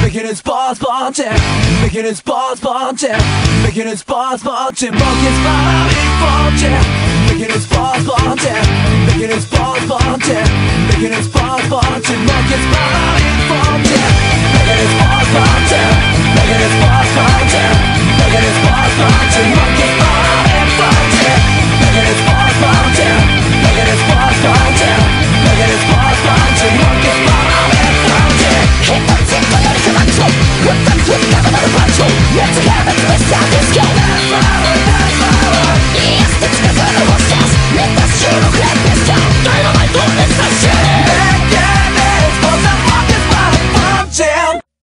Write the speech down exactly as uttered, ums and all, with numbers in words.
making his balls bunting, making his balls bunting, making his balls bunting. Monkeys follow him bunting, making his balls bunting, making his balls bunting, making his balls bunting. Monkeys follow him bunting, making his balls bunting, making his balls bunting, making his balls bunting. Monkeys